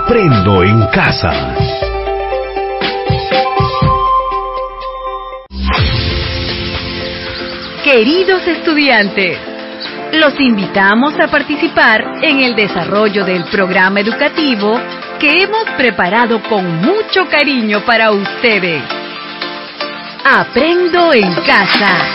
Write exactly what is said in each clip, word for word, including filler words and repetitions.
Aprendo en casa. Queridos estudiantes, los invitamos a participar en el desarrollo del programa educativo que hemos preparado con mucho cariño para ustedes. Aprendo en casa.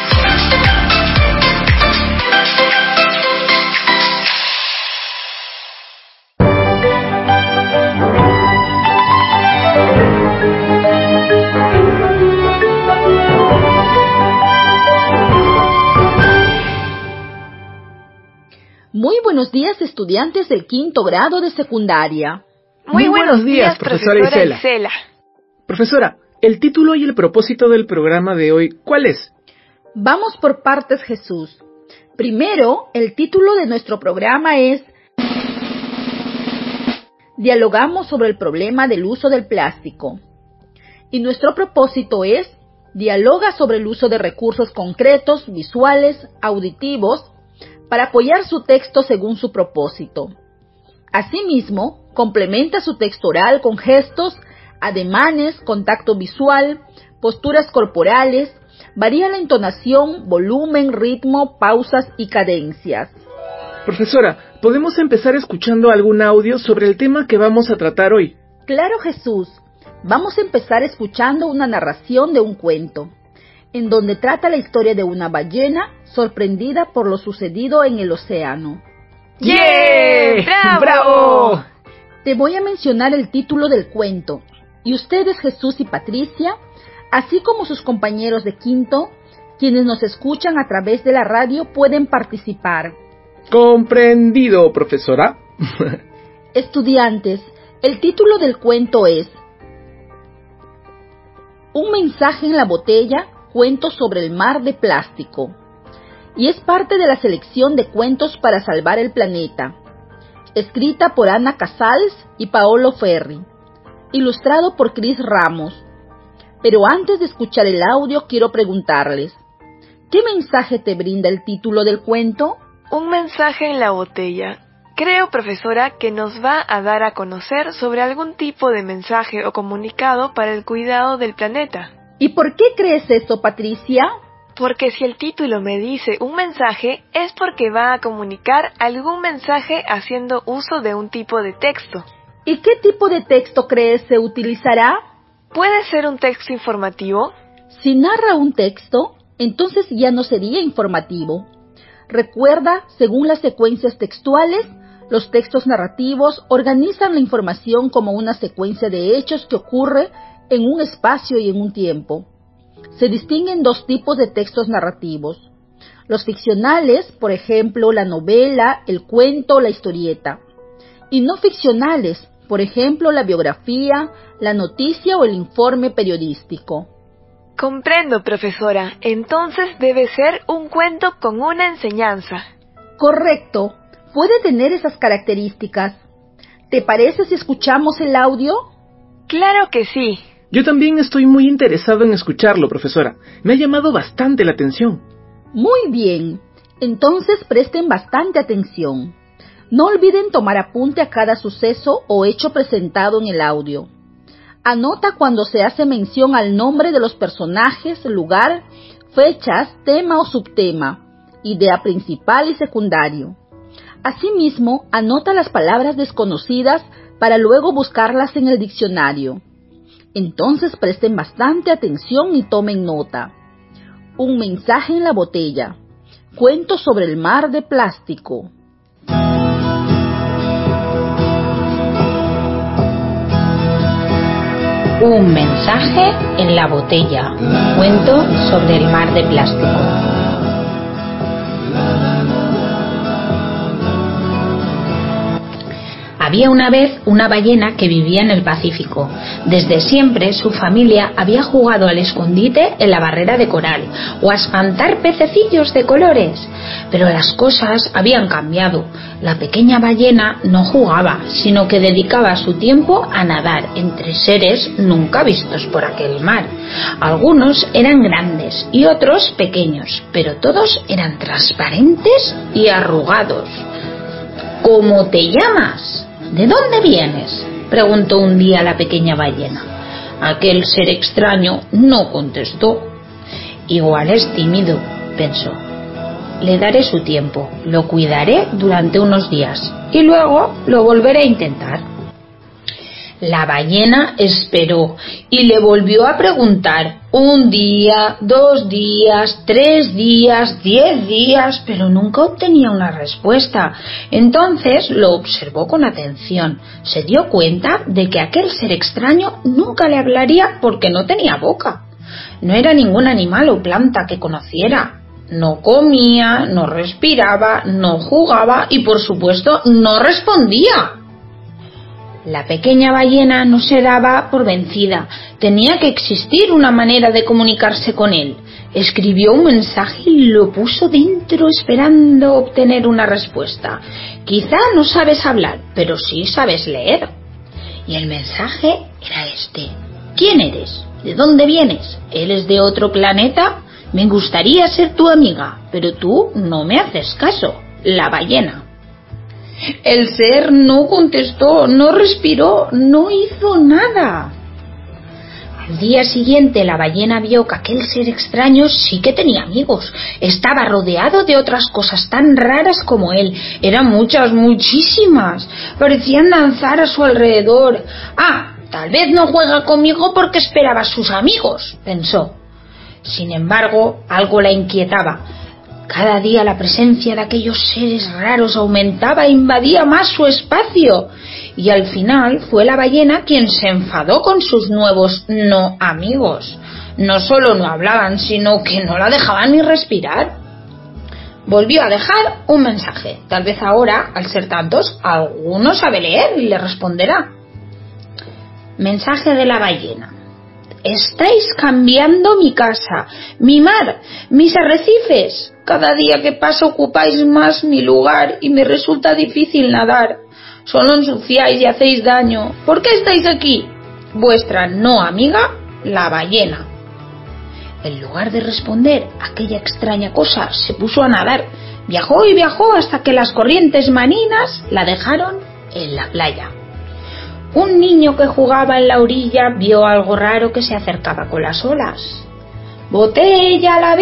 Muy buenos días, estudiantes del quinto grado de secundaria. Muy, Muy buenos, buenos días, profesora, profesora Isela. Isela. Profesora, el título y el propósito del programa de hoy, ¿cuál es? Vamos por partes, Jesús. Primero, el título de nuestro programa es Dialogamos sobre el problema del uso del plástico. Y nuestro propósito es Dialoga sobre el uso de recursos concretos, visuales, auditivos, para apoyar su texto según su propósito. Asimismo, complementa su texto oral con gestos, ademanes, contacto visual, posturas corporales, varía la entonación, volumen, ritmo, pausas y cadencias. Profesora, ¿podemos empezar escuchando algún audio sobre el tema que vamos a tratar hoy? Claro, Jesús. Vamos a empezar escuchando una narración de un cuento, en donde trata la historia de una ballena sorprendida por lo sucedido en el océano. ¡Yeah! ¡Bravo! ¡Bravo! Te voy a mencionar el título del cuento, y ustedes, Jesús y Patricia, así como sus compañeros de quinto, quienes nos escuchan a través de la radio, pueden participar. Comprendido, profesora. Estudiantes, el título del cuento es Un mensaje en la botella, cuento sobre el mar de plástico. Y es parte de la selección de cuentos para salvar el planeta, escrita por Ana Casals y Paolo Ferri, ilustrado por Cris Ramos. Pero antes de escuchar el audio, quiero preguntarles, ¿qué mensaje te brinda el título del cuento? Un mensaje en la botella. Creo, profesora, que nos va a dar a conocer sobre algún tipo de mensaje o comunicado para el cuidado del planeta. ¿Y por qué crees eso, Patricia? Porque si el título me dice un mensaje, es porque va a comunicar algún mensaje haciendo uso de un tipo de texto. ¿Y qué tipo de texto crees se utilizará? ¿Puede ser un texto informativo? Si narra un texto, entonces ya no sería informativo. Recuerda, según las secuencias textuales, los textos narrativos organizan la información como una secuencia de hechos que ocurre en un espacio y en un tiempo. Se distinguen dos tipos de textos narrativos. Los ficcionales, por ejemplo, la novela, el cuento, la historieta. Y no ficcionales, por ejemplo, la biografía, la noticia o el informe periodístico. Comprendo, profesora. Entonces debe ser un cuento con una enseñanza. Correcto. Puede tener esas características. ¿Te parece si escuchamos el audio? Claro que sí. Yo también estoy muy interesado en escucharlo, profesora. Me ha llamado bastante la atención. Muy bien. Entonces presten bastante atención. No olviden tomar apunte a cada suceso o hecho presentado en el audio. Anota cuando se hace mención al nombre de los personajes, lugar, fechas, tema o subtema, idea principal y secundario. Asimismo, anota las palabras desconocidas para luego buscarlas en el diccionario. Entonces presten bastante atención y tomen nota. Un mensaje en la botella. Cuento sobre el mar de plástico. Un mensaje en la botella. Cuento sobre el mar de plástico. Había una vez una ballena que vivía en el Pacífico. Desde siempre su familia había jugado al escondite en la barrera de coral o a espantar pececillos de colores. Pero las cosas habían cambiado. La pequeña ballena no jugaba, sino que dedicaba su tiempo a nadar entre seres nunca vistos por aquel mar. Algunos eran grandes y otros pequeños, pero todos eran transparentes y arrugados. ¿Cómo te llamas? ¿De dónde vienes? preguntó un día la pequeña ballena. Aquel ser extraño no contestó. Igual es tímido, pensó. Le daré su tiempo, lo cuidaré durante unos días y luego lo volveré a intentar. La ballena esperó y le volvió a preguntar un día, dos días, tres días, diez días, pero nunca obtenía una respuesta. Entonces lo observó con atención. Se dio cuenta de que aquel ser extraño nunca le hablaría porque no tenía boca. No era ningún animal o planta que conociera. No comía, no respiraba, no jugaba y por supuesto no respondía. La pequeña ballena no se daba por vencida. Tenía que existir una manera de comunicarse con él. Escribió un mensaje y lo puso dentro esperando obtener una respuesta. Quizá no sabes hablar, pero sí sabes leer. Y el mensaje era este. ¿Quién eres? ¿De dónde vienes? ¿Eres de otro planeta? Me gustaría ser tu amiga, pero tú no me haces caso. La ballena. El ser no contestó, no respiró, no hizo nada. Al día siguiente la ballena vio que aquel ser extraño sí que tenía amigos. Estaba rodeado de otras cosas tan raras como él. Eran muchas, muchísimas. Parecían danzar a su alrededor. Ah, tal vez no juega conmigo porque esperaba a sus amigos, pensó. Sin embargo, algo la inquietaba. Cada día la presencia de aquellos seres raros aumentaba e invadía más su espacio. Y al final fue la ballena quien se enfadó con sus nuevos no amigos. No solo no hablaban, sino que no la dejaban ni respirar. Volvió a dejar un mensaje. Tal vez ahora, al ser tantos, alguno sabe leer y le responderá. Mensaje de la ballena. Estáis cambiando mi casa, mi mar, mis arrecifes. Cada día que pasa ocupáis más mi lugar y me resulta difícil nadar. Solo ensuciáis y hacéis daño. ¿Por qué estáis aquí? Vuestra no amiga, la ballena. En lugar de responder a aquella extraña cosa, se puso a nadar. Viajó y viajó hasta que las corrientes marinas la dejaron en la playa. Un niño que jugaba en la orilla vio algo raro que se acercaba con las olas. ¡Botella a la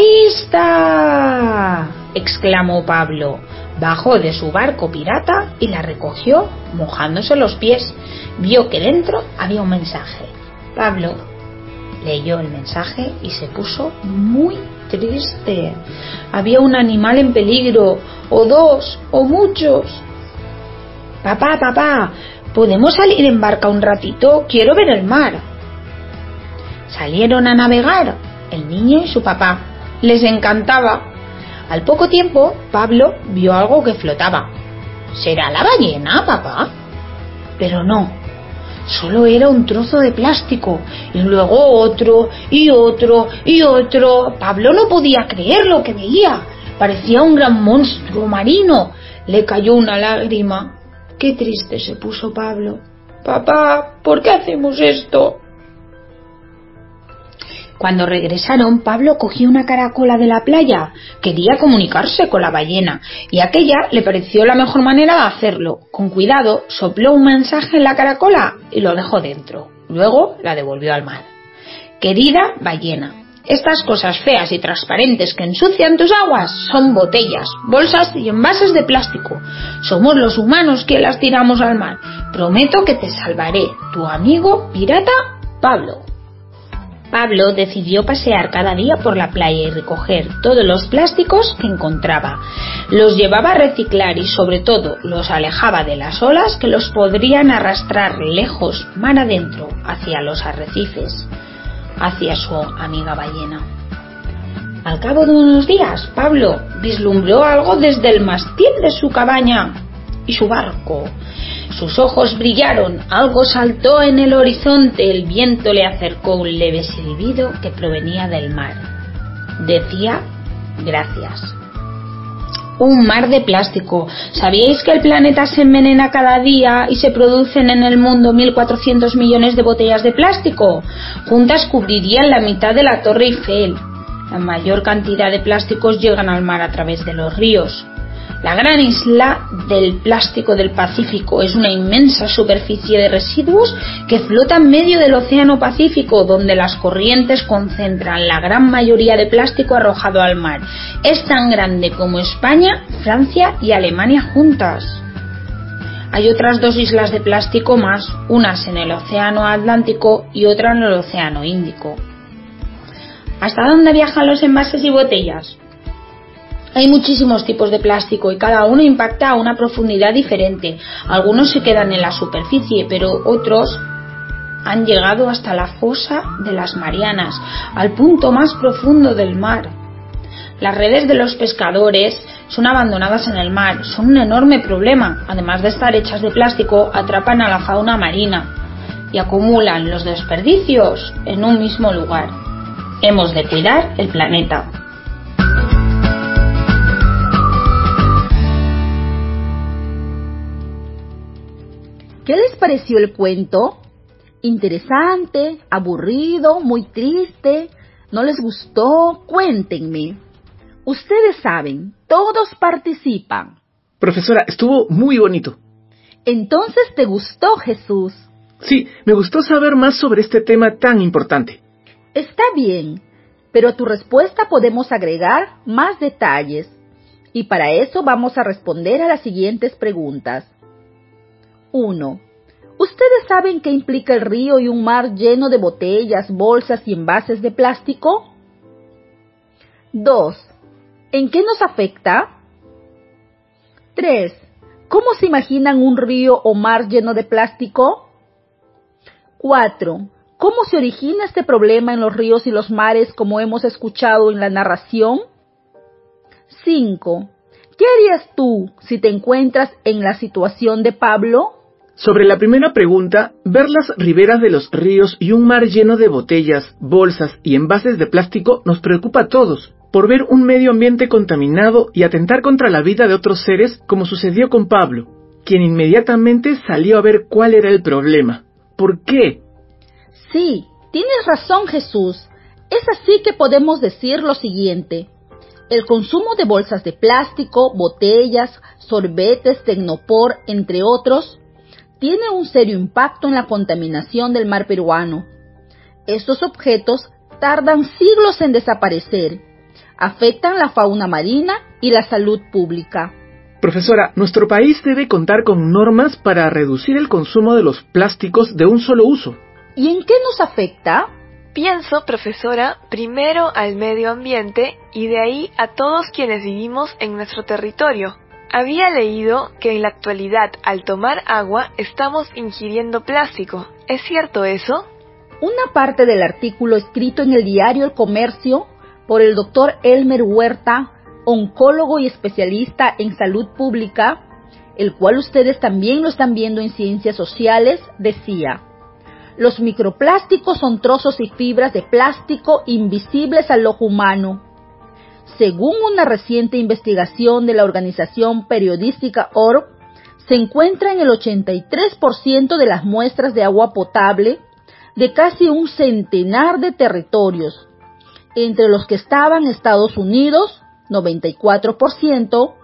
vista!, exclamó Pablo. Bajó de su barco pirata y la recogió mojándose los pies. Vio que dentro había un mensaje. Pablo leyó el mensaje y se puso muy triste. Había un animal en peligro, o dos, o muchos. Papá, papá, ¿podemos salir en barca un ratito? Quiero ver el mar. Salieron a navegar el niño y su papá. Les encantaba. Al poco tiempo, Pablo vio algo que flotaba. ¿Será la ballena, papá? Pero no, solo era un trozo de plástico, y luego otro, y otro, y otro. Pablo no podía creer lo que veía. Parecía un gran monstruo marino. Le cayó una lágrima. Qué triste se puso Pablo. Papá, ¿por qué hacemos esto? Cuando regresaron, Pablo cogió una caracola de la playa. Quería comunicarse con la ballena, y aquella le pareció la mejor manera de hacerlo. Con cuidado, sopló un mensaje en la caracola y lo dejó dentro. Luego la devolvió al mar. Querida ballena, estas cosas feas y transparentes que ensucian tus aguas son botellas, bolsas y envases de plástico. Somos los humanos que las tiramos al mar. Prometo que te salvaré. Tu amigo pirata, Pablo. Pablo decidió pasear cada día por la playa y recoger todos los plásticos que encontraba. Los llevaba a reciclar y sobre todo los alejaba de las olas que los podrían arrastrar lejos, mar adentro, hacia los arrecifes, hacia su amiga ballena. Al cabo de unos días, Pablo vislumbró algo desde el mástil de su cabaña y su barco. Sus ojos brillaron, algo saltó en el horizonte, el viento le acercó un leve silbido que provenía del mar. Decía, gracias. Un mar de plástico. ¿Sabíais que el planeta se envenena cada día y se producen en el mundo mil cuatrocientos millones de botellas de plástico? Juntas cubrirían la mitad de la Torre Eiffel. La mayor cantidad de plásticos llegan al mar a través de los ríos. La gran isla del plástico del Pacífico es una inmensa superficie de residuos que flota en medio del Océano Pacífico, donde las corrientes concentran la gran mayoría de plástico arrojado al mar. Es tan grande como España, Francia y Alemania juntas. Hay otras dos islas de plástico más, unas en el Océano Atlántico y otra en el Océano Índico. ¿Hasta dónde viajan los envases y botellas? Hay muchísimos tipos de plástico y cada uno impacta a una profundidad diferente. Algunos se quedan en la superficie, pero otros han llegado hasta la fosa de las Marianas, al punto más profundo del mar. Las redes de los pescadores son abandonadas en el mar, son un enorme problema. Además de estar hechas de plástico, atrapan a la fauna marina y acumulan los desperdicios en un mismo lugar. Hemos de cuidar el planeta. ¿Qué les pareció el cuento? ¿Interesante? ¿Aburrido? ¿Muy triste? ¿No les gustó? Cuéntenme. Ustedes saben, todos participan. Profesora, estuvo muy bonito. Entonces, ¿te gustó, Jesús? Sí, me gustó saber más sobre este tema tan importante. Está bien, pero a tu respuesta podemos agregar más detalles. Y para eso vamos a responder a las siguientes preguntas. uno. ¿Ustedes saben qué implica el río y un mar lleno de botellas, bolsas y envases de plástico? dos. ¿En qué nos afecta? tres. ¿Cómo se imaginan un río o mar lleno de plástico? cuatro. ¿Cómo se origina este problema en los ríos y los mares como hemos escuchado en la narración? cinco. ¿Qué harías tú si te encuentras en la situación de Pablo? Sobre la primera pregunta, ver las riberas de los ríos y un mar lleno de botellas, bolsas y envases de plástico nos preocupa a todos, por ver un medio ambiente contaminado y atentar contra la vida de otros seres, como sucedió con Pablo, quien inmediatamente salió a ver cuál era el problema. ¿Por qué? Sí, tienes razón, Jesús. Es así que podemos decir lo siguiente. El consumo de bolsas de plástico, botellas, sorbetes, tecnopor, entre otros, tiene un serio impacto en la contaminación del mar peruano. Estos objetos tardan siglos en desaparecer, afectan la fauna marina y la salud pública. Profesora, nuestro país debe contar con normas para reducir el consumo de los plásticos de un solo uso. ¿Y en qué nos afecta? Pienso, profesora, primero al medio ambiente y de ahí a todos quienes vivimos en nuestro territorio. Había leído que en la actualidad, al tomar agua, estamos ingiriendo plástico. ¿Es cierto eso? Una parte del artículo escrito en el diario El Comercio por el doctor Elmer Huerta, oncólogo y especialista en salud pública, el cual ustedes también lo están viendo en Ciencias Sociales, decía: los microplásticos son trozos y fibras de plástico invisibles al ojo humano. Según una reciente investigación de la organización periodística O R B, se encuentra en el ochenta y tres por ciento de las muestras de agua potable de casi un centenar de territorios, entre los que estaban Estados Unidos, noventa y cuatro por ciento,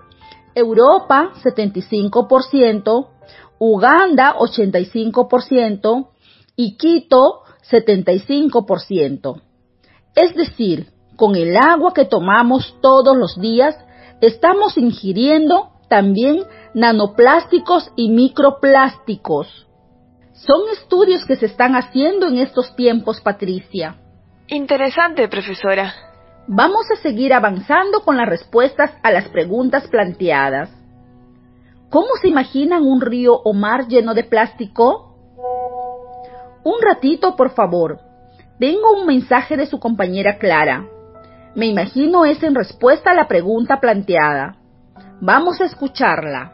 Europa, setenta y cinco por ciento, Uganda, ochenta y cinco por ciento, y Quito, setenta y cinco por ciento. Es decir, con el agua que tomamos todos los días, estamos ingiriendo también nanoplásticos y microplásticos. Son estudios que se están haciendo en estos tiempos, Patricia. Interesante, profesora. Vamos a seguir avanzando con las respuestas a las preguntas planteadas. ¿Cómo se imaginan un río o mar lleno de plástico? Un ratito, por favor. Tengo un mensaje de su compañera Clara. Me imagino es en respuesta a la pregunta planteada. Vamos a escucharla.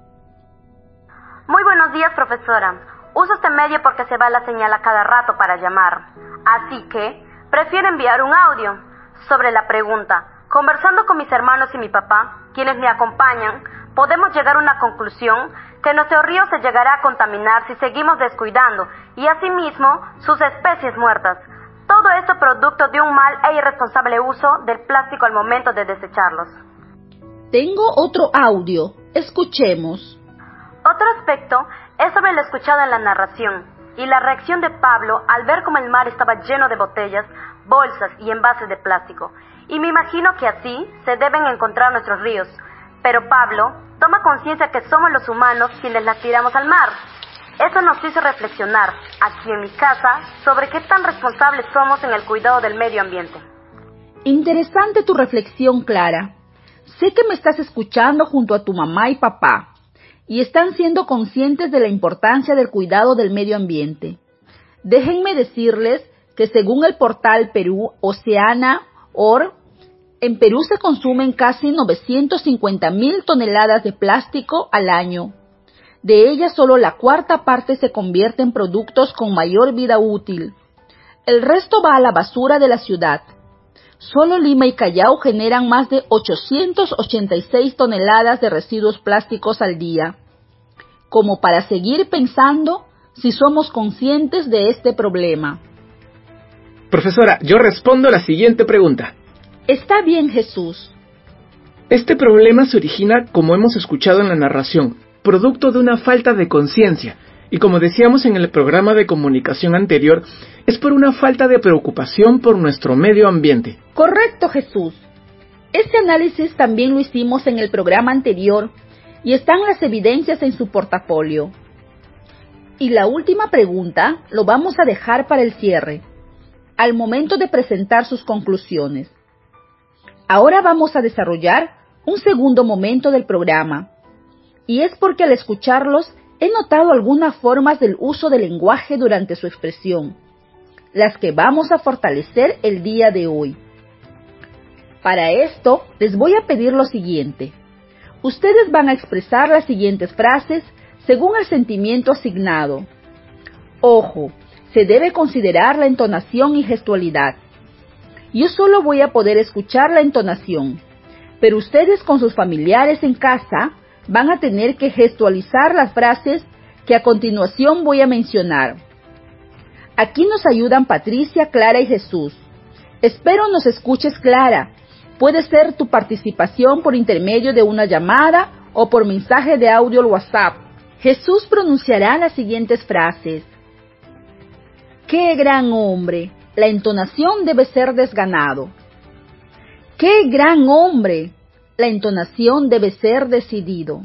Muy buenos días, profesora. Uso este medio porque se va la señal a cada rato para llamar. Así que prefiero enviar un audio sobre la pregunta. Conversando con mis hermanos y mi papá, quienes me acompañan, podemos llegar a una conclusión que nuestro río se llegará a contaminar si seguimos descuidando y asimismo sus especies muertas. Todo esto producto de un mal e irresponsable uso del plástico al momento de desecharlos. Tengo otro audio. Escuchemos. Otro aspecto es sobre lo escuchado en la narración y la reacción de Pablo al ver cómo el mar estaba lleno de botellas, bolsas y envases de plástico. Y me imagino que así se deben encontrar nuestros ríos. Pero Pablo toma conciencia que somos los humanos quienes las tiramos al mar. Eso nos hizo reflexionar, aquí en mi casa, sobre qué tan responsables somos en el cuidado del medio ambiente. Interesante tu reflexión, Clara. Sé que me estás escuchando junto a tu mamá y papá, y están siendo conscientes de la importancia del cuidado del medio ambiente. Déjenme decirles que según el portal Perú Oceana Or, en Perú se consumen casi novecientas cincuenta mil toneladas de plástico al año. De ellas solo la cuarta parte se convierte en productos con mayor vida útil. El resto va a la basura de la ciudad. Solo Lima y Callao generan más de ochocientas ochenta y seis toneladas de residuos plásticos al día. Como para seguir pensando si somos conscientes de este problema. Profesora, yo respondo la siguiente pregunta. Está bien, Jesús. Este problema se origina, como hemos escuchado en la narración, producto de una falta de conciencia, y como decíamos en el programa de comunicación anterior, es por una falta de preocupación por nuestro medio ambiente. Correcto, Jesús. Este análisis también lo hicimos en el programa anterior, y están las evidencias en su portafolio. Y la última pregunta lo vamos a dejar para el cierre, al momento de presentar sus conclusiones. Ahora vamos a desarrollar un segundo momento del programa, y es porque al escucharlos he notado algunas formas del uso del lenguaje durante su expresión, las que vamos a fortalecer el día de hoy. Para esto, les voy a pedir lo siguiente. Ustedes van a expresar las siguientes frases según el sentimiento asignado. Ojo, se debe considerar la entonación y gestualidad. Yo solo voy a poder escuchar la entonación, pero ustedes con sus familiares en casa van a tener que gestualizar las frases que a continuación voy a mencionar. Aquí nos ayudan Patricia, Clara y Jesús. Espero nos escuches, Clara. Puede ser tu participación por intermedio de una llamada o por mensaje de audio al WhatsApp. Jesús pronunciará las siguientes frases. ¡Qué gran hombre! La entonación debe ser desganado. ¡Qué gran hombre! La entonación debe ser decidido.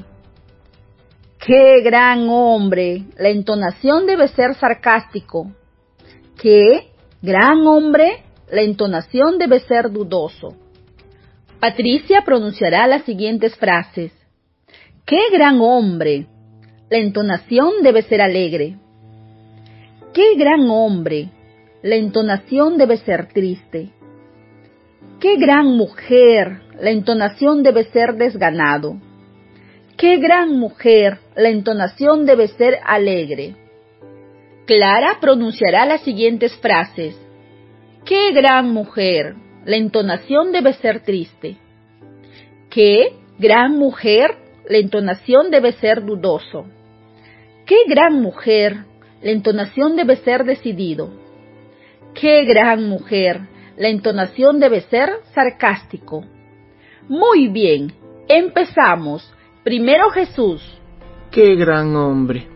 ¡Qué gran hombre! La entonación debe ser sarcástico. ¡Qué gran hombre! La entonación debe ser dudoso. Patricia pronunciará las siguientes frases. ¡Qué gran hombre! La entonación debe ser alegre. ¡Qué gran hombre! La entonación debe ser triste. ¡Qué gran mujer! La entonación debe ser desganado. ¡Qué gran mujer! La entonación debe ser alegre. Clara pronunciará las siguientes frases. ¡Qué gran mujer! La entonación debe ser triste. ¡Qué gran mujer! La entonación debe ser dudoso. ¡Qué gran mujer! La entonación debe ser decidido. ¡Qué gran mujer! La entonación debe ser sarcástico. Muy bien, empezamos. Primero Jesús. ¡Qué gran hombre!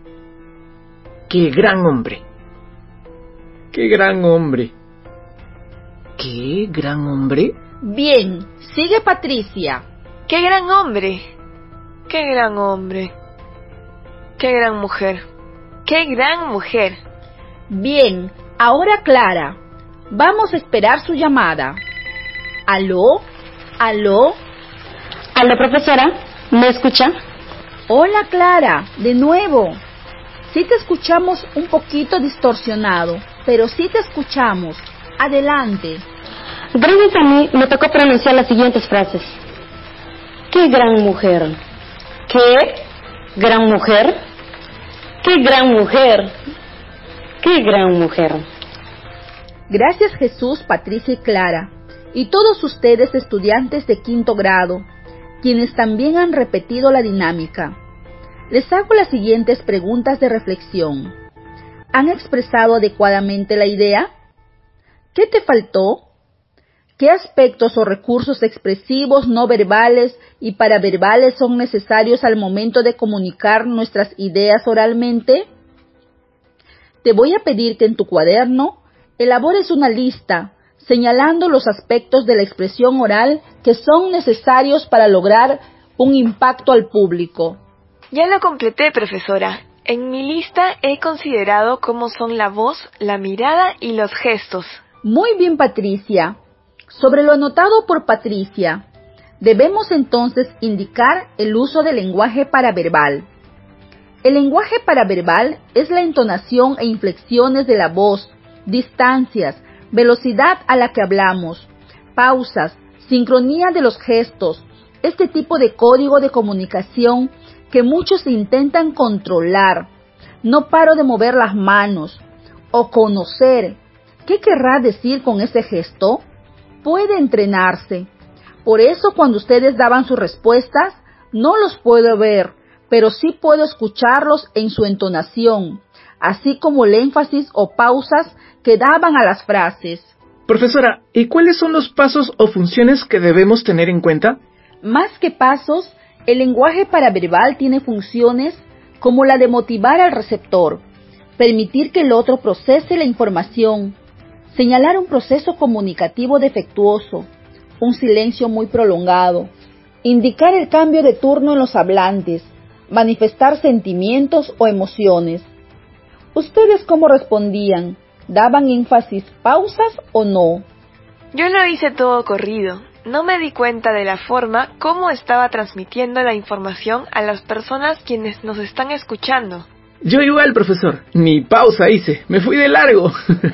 ¡Qué gran hombre! ¡Qué gran hombre! ¿Qué gran hombre? Bien, sigue Patricia. ¡Qué gran hombre! ¡Qué gran hombre! ¡Qué gran mujer! ¡Qué gran mujer! Bien, ahora Clara. Vamos a esperar su llamada. ¿Aló? ¿Aló? ¿Aló, profesora? ¿Me escucha? Hola, Clara, de nuevo. Sí te escuchamos un poquito distorsionado, pero sí te escuchamos. Adelante. Gracias a mí me tocó pronunciar las siguientes frases. ¡Qué gran mujer! ¿Qué gran mujer? ¡Qué gran mujer! ¡Qué gran mujer! Gracias Jesús, Patricia y Clara, y todos ustedes estudiantes de quinto grado, quienes también han repetido la dinámica. Les hago las siguientes preguntas de reflexión. ¿Han expresado adecuadamente la idea? ¿Qué te faltó? ¿Qué aspectos o recursos expresivos, no verbales y paraverbales son necesarios al momento de comunicar nuestras ideas oralmente? Te voy a pedir que en tu cuaderno elabores una lista señalando los aspectos de la expresión oral que son necesarios para lograr un impacto al público. Ya lo completé, profesora. En mi lista he considerado cómo son la voz, la mirada y los gestos. Muy bien, Patricia. Sobre lo anotado por Patricia, debemos entonces indicar el uso del lenguaje paraverbal. El lenguaje paraverbal es la entonación e inflexiones de la voz, distancias, velocidad a la que hablamos, pausas, sincronía de los gestos, este tipo de código de comunicación que muchos intentan controlar. No paro de mover las manos. O conocer. ¿Qué querrá decir con ese gesto? Puede entrenarse. Por eso cuando ustedes daban sus respuestas, no los puedo ver, pero sí puedo escucharlos en su entonación, así como el énfasis o pausas que daban a las frases. Profesora, ¿y cuáles son los pasos o funciones que debemos tener en cuenta? Más que pasos, el lenguaje paraverbal tiene funciones como la de motivar al receptor, permitir que el otro procese la información, señalar un proceso comunicativo defectuoso, un silencio muy prolongado, indicar el cambio de turno en los hablantes, manifestar sentimientos o emociones. ¿Ustedes cómo respondían? ¿Daban énfasis, pausas o no? Yo lo hice todo corrido. No me di cuenta de la forma cómo estaba transmitiendo la información a las personas quienes nos están escuchando. Yo igual, profesor. Ni pausa hice. Me fui de largo.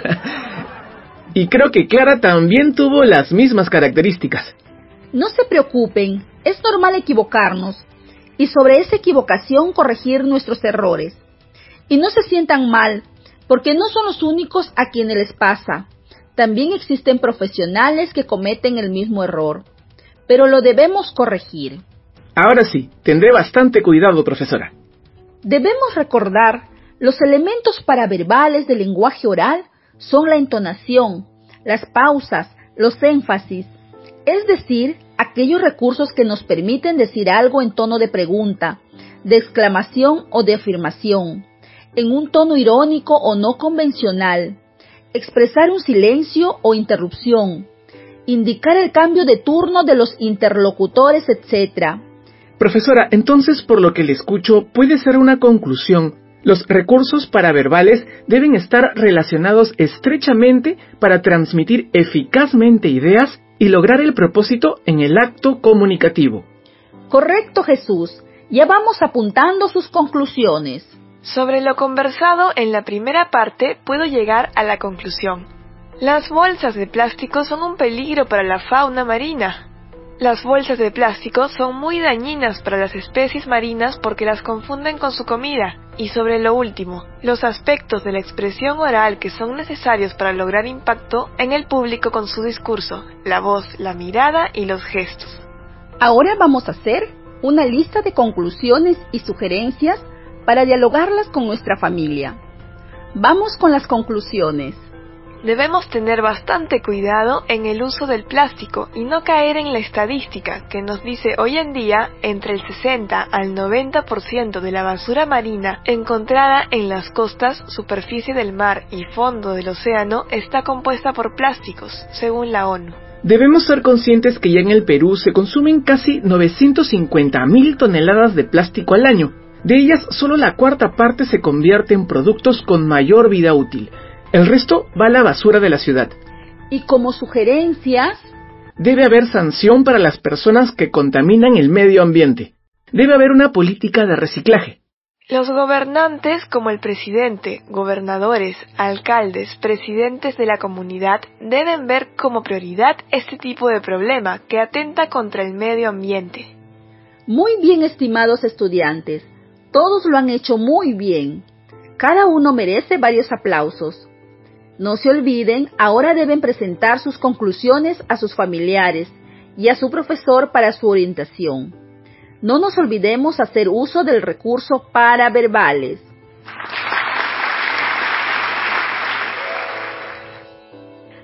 Y creo que Clara también tuvo las mismas características. No se preocupen. Es normal equivocarnos. Y sobre esa equivocación corregir nuestros errores. Y no se sientan mal, porque no son los únicos a quienes les pasa. También existen profesionales que cometen el mismo error. Pero lo debemos corregir. Ahora sí, tendré bastante cuidado, profesora. Debemos recordar, los elementos paraverbales del lenguaje oral son la entonación, las pausas, los énfasis, es decir, aquellos recursos que nos permiten decir algo en tono de pregunta, de exclamación o de afirmación, en un tono irónico o no convencional, expresar un silencio o interrupción, indicar el cambio de turno de los interlocutores, etcétera. Profesora, entonces por lo que le escucho, puede ser una conclusión. Los recursos paraverbales deben estar relacionados estrechamente para transmitir eficazmente ideas y lograr el propósito en el acto comunicativo. Correcto, Jesús. Ya vamos apuntando sus conclusiones. Sobre lo conversado en la primera parte, puedo llegar a la conclusión. Las bolsas de plástico son un peligro para la fauna marina. Las bolsas de plástico son muy dañinas para las especies marinas porque las confunden con su comida. Y sobre lo último, los aspectos de la expresión oral que son necesarios para lograr impacto en el público con su discurso, la voz, la mirada y los gestos. Ahora vamos a hacer una lista de conclusiones y sugerencias para dialogarlas con nuestra familia. Vamos con las conclusiones. Debemos tener bastante cuidado en el uso del plástico y no caer en la estadística que nos dice hoy en día entre el sesenta al noventa por ciento de la basura marina encontrada en las costas, superficie del mar y fondo del océano está compuesta por plásticos, según la ONU. Debemos ser conscientes que ya en el Perú se consumen casi novecientas cincuenta mil toneladas de plástico al año. De ellas, solo la cuarta parte se convierte en productos con mayor vida útil. El resto va a la basura de la ciudad. Y como sugerencias, debe haber sanción para las personas que contaminan el medio ambiente. Debe haber una política de reciclaje. Los gobernantes, como el presidente, gobernadores, alcaldes, presidentes de la comunidad, deben ver como prioridad este tipo de problema que atenta contra el medio ambiente. Muy bien, estimados estudiantes. Todos lo han hecho muy bien. Cada uno merece varios aplausos. No se olviden, ahora deben presentar sus conclusiones a sus familiares y a su profesor para su orientación. No nos olvidemos hacer uso del recurso paraverbales.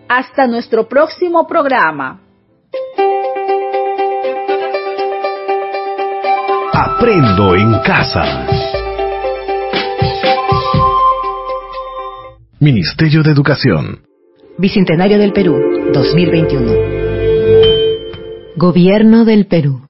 Hasta nuestro próximo programa. Aprendo en casa. Ministerio de Educación. Bicentenario del Perú, dos mil veintiuno. Gobierno del Perú.